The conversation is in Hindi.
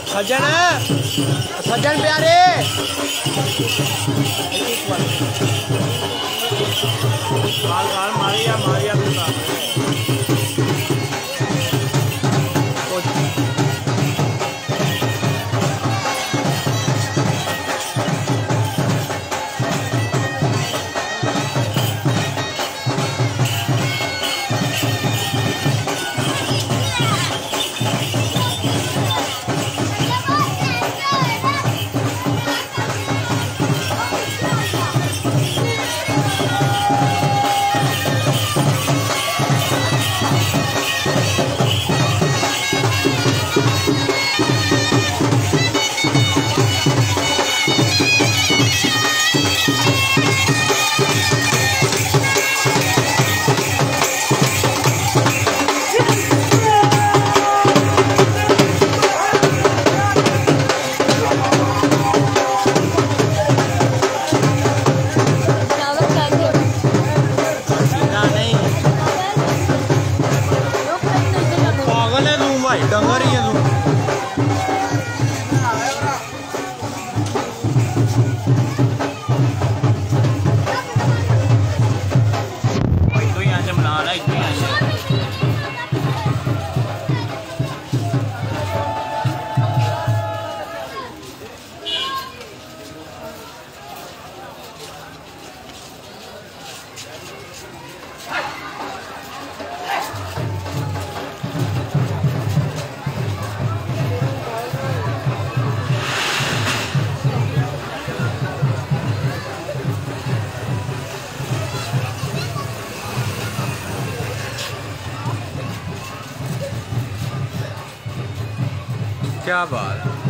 सज्जन सज्जन प्यारे मारिया मारिया भाई डंगर ही है तू तो यहाँ से बना रहा है इतनी यहाँ से क्या बात।